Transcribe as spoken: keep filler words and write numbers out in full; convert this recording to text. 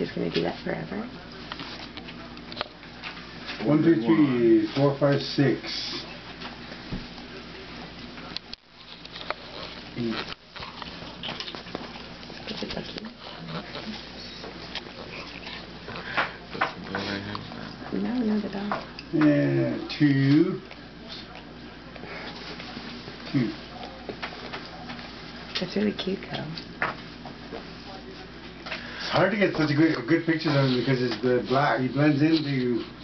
just going to do that forever? One, two, three, four, five, six. Eight. Is it lucky? No, no, the dog. Yeah, two. Two. That's really cute, though. It's hard to get such good good pictures of him because it's the black. He blends into